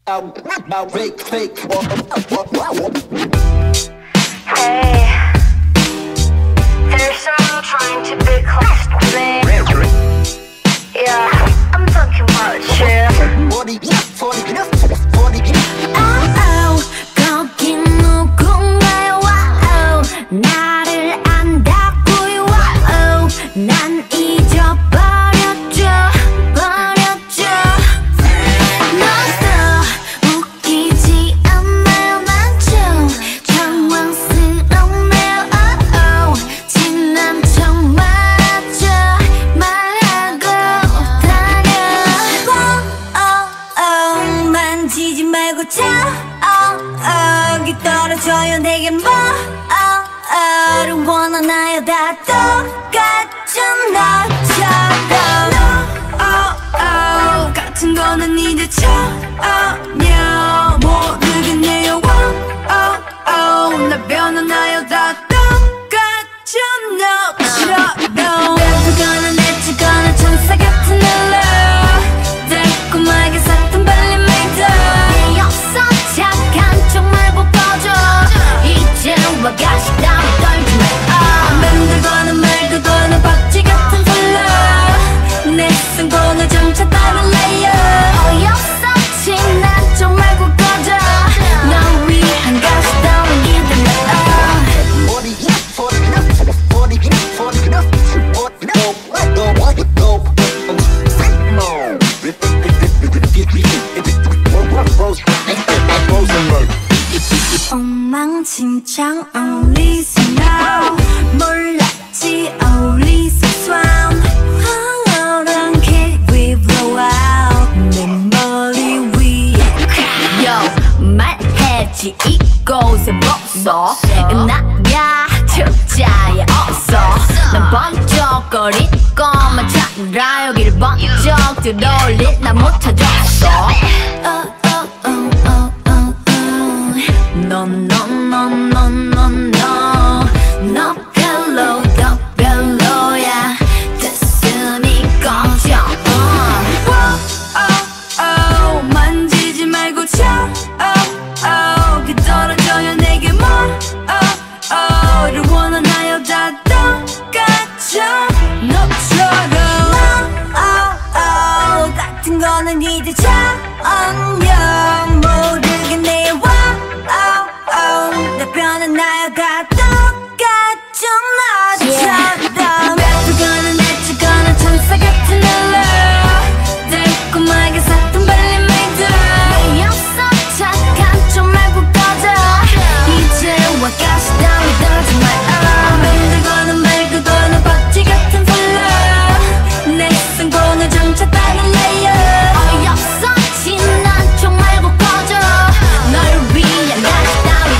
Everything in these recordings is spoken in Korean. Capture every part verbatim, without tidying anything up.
Hey, there's someone trying to be close to me. Yeah, I'm talking about you. Oh, 거기 누군가요? 와우, 나를 안다고요? 와우, 난 잊어버렸죠, 버렸죠. 너도 웃기지 않나요? 난 좀 당황스럽네요. oh, oh. 지난 척 말하죠, 말하고 다녀. oh, oh, 만지지 말고 자. 여기 떨어져요 내게 뭐 oh, oh, 원하나요? 다 똑같죠 너처럼. No, oh, oh, 같은 거는 이제 전혀 모르겠네요. oh, oh, 날 변하나요? 다 똑같죠 너처럼. 뱉거나 내치거나 천사 같은 일로 달콤하게 샀던 발림메이드 내 없어 착한 척 말고 꺼져. 이제는 와가시 따위 떨지 마. 만들거나 말거나 박쥐 같은 솔로 내 승부는 점차 다른 레이어. 어이없어 지난 척 말고 꺼져. 널 위한 가시 따위 이들 엉망진창 only somehow 몰랐지 only so swound. 황홀한 kick we blow out 내 머리 위에 Yo 말해지 이곳에 벗어 나야 특자에 없어. 난 번쩍거리고만 찾느라 여기를 번쩍 들어올릴 나 못 찾았어. oh, oh, oh, oh, oh, oh. No, no, no, no, no, no. 너 별로, 너 별로야. 됐으니 꺼져. oh, oh, oh. 만지지 말고 쳐. oh, oh. 그 떨어져요 내게 뭐 oh, oh. 를 원하나요? 다 똑같죠 너처럼. oh, oh. 같은 거는 이제 전혀 모르겠네요. 내 변하나요? 다 똑같죠 너처럼. 뱉거나 내치거나 천사 같은 일로 달콤하게 샀던 발림메이드 내 없어 착한 척 말고 꺼져. 이제 와가시 따위 떨지 마. 만들거나 말거나 박쥐 같은 솔로 내 승부는 점차 다른 레이어. 어이없어 지난 척 말고 꺼져. 널 위한 가시 따위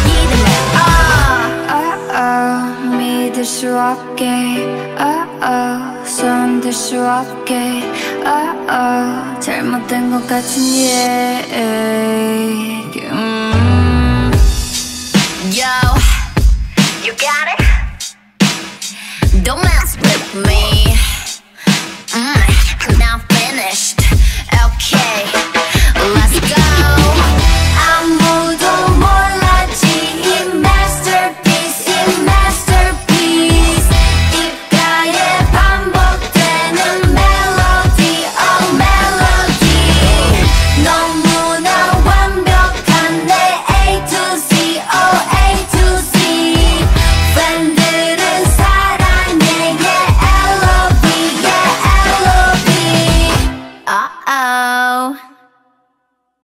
믿을 수 없게 oh, oh, 손들 수 없게 oh, oh, 잘못된 것 같은 얘기. 음. Yo, you got it? Don't